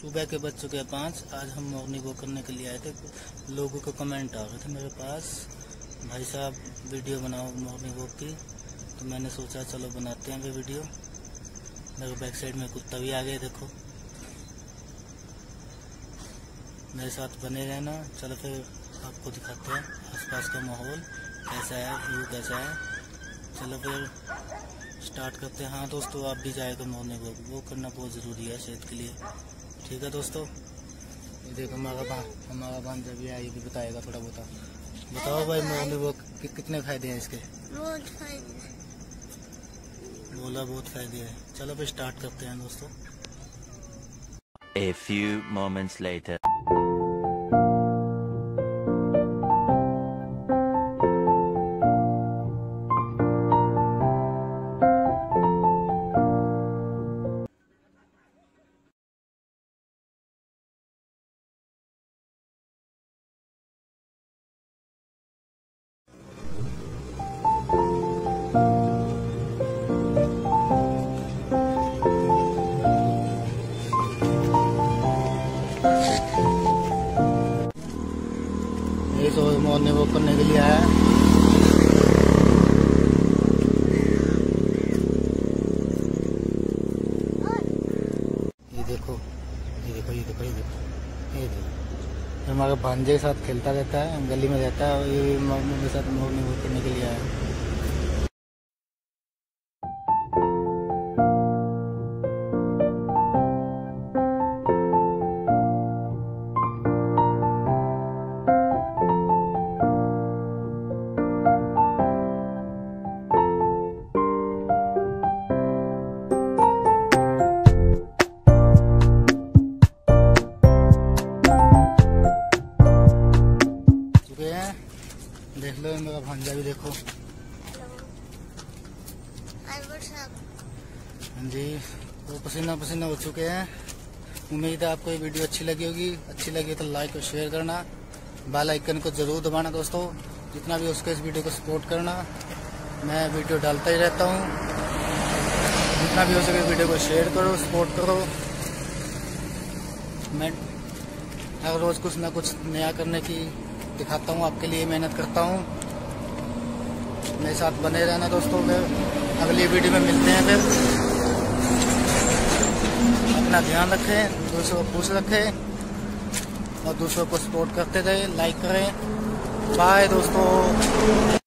सुबह के बज चुके हैं 5। आज हम मॉर्निंग वॉक करने के लिए आए थे। लोगों के कमेंट आ गए थे मेरे पास, भाई साहब वीडियो बनाओ मॉर्निंग वॉक की। तो मैंने सोचा चलो बनाते हैं वीडियो। मेरे बैक साइड में कुत्ता भी आ गए, देखो। मेरे साथ बने रहना। चलो फिर आपको दिखाते हैं आसपास का माहौल कैसा है, व्यू कैसा है। चलो फिर स्टार्ट करते हैं। हाँ दोस्तों, आप भी जाएगा मॉर्निंग वॉक करना बहुत ज़रूरी है सेहत के लिए। ठीक है दोस्तों, ये देखो हमारा भांजा भी है, ये भी बताएगा थोड़ा बहुत। बताओ भाई, मॉर्निंग वॉक कितने फायदे हैं इसके? बहुत फायदे। बोला बहुत फायदे हैं। चलो फिर स्टार्ट करते हैं दोस्तों। A few moments later. ये तो मॉर्निंग वॉक करने के लिए आया है। ये देखो, ये देखो, ये देखो, ये देखो, ये देखो। हमारे भांजे के साथ खेलता रहता है, गली में रहता है। ये मेरे साथ मॉर्निंग वॉक करने के लिए आया है। देख लो मेरा भांजा भी देखो। हाँ जी, वो पसीना पसीना हो चुके हैं। उम्मीद है आपको ये वीडियो अच्छी लगी होगी। अच्छी लगी तो लाइक और शेयर करना, बेल आइकन को जरूर दबाना दोस्तों। जितना भी हो सके इस वीडियो को सपोर्ट करना। मैं वीडियो डालता ही रहता हूँ। जितना भी हो सके वीडियो को शेयर करो, सपोर्ट करो। मैं हर रोज कुछ ना कुछ नया करने की दिखाता हूँ आपके लिए, मेहनत करता हूँ। मेरे साथ बने रहना दोस्तों। फिर अगली वीडियो में मिलते हैं। फिर अपना ध्यान रखें, दूसरों को खुश रखें और दूसरों को सपोर्ट करते रहे, लाइक करें। बाय दोस्तों।